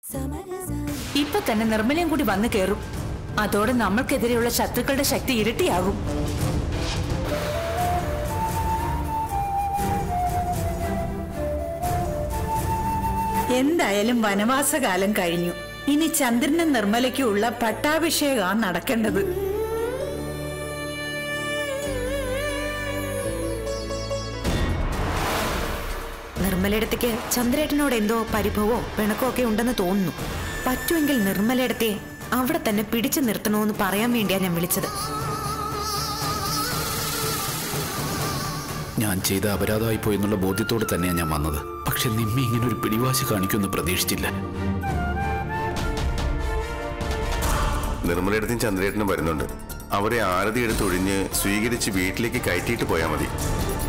ഇപ്പൊ തന്നെ നിർമ്മലയും കൂടി വന്നു കയറും. അതോടെ നമ്മൾക്കെതിരെയുള്ള ശത്രുക്കളുടെ ശക്തി ഇരട്ടിയാകും. എന്തായാലും വനവാസകാലം കഴിഞ്ഞു. ഇനി ചന്ദ്രനും നിർമ്മലയ്ക്കുള്ള പട്ടാഭിഷേകമാണ് നടക്കേണ്ടത്. നിർമ്മലയിടത്തേക്ക് ചന്ദ്രേട്ടനോട് എന്തോ പരിഭവോ പിണക്കോ ഒക്കെ ഉണ്ടെന്ന് തോന്നുന്നു. പറ്റുമെങ്കിൽ നിർമ്മലയിടത്തെ അവിടെ തന്നെ പിടിച്ചു നിർത്തണോന്ന് പറയാൻ വേണ്ടിയാ ഞാൻ വിളിച്ചത്. ഞാൻ ചെയ്ത അപരാധമായി പോയി എന്നുള്ള ബോധ്യത്തോടെ തന്നെയാണ് ഞാൻ വന്നത്. പക്ഷെ നിമ്മി ഇങ്ങനെ ഒരു പിടിവാശി കാണിക്കുമെന്ന് പ്രതീക്ഷിച്ചില്ല. നിർമ്മലയിടത്തും ചന്ദ്രേട്ടനും വരുന്നുണ്ട്. അവരെ ആരതി എടുത്തൊഴിഞ്ഞ് സ്വീകരിച്ച് വീട്ടിലേക്ക് കയറ്റിയിട്ട് പോയാൽ മതി.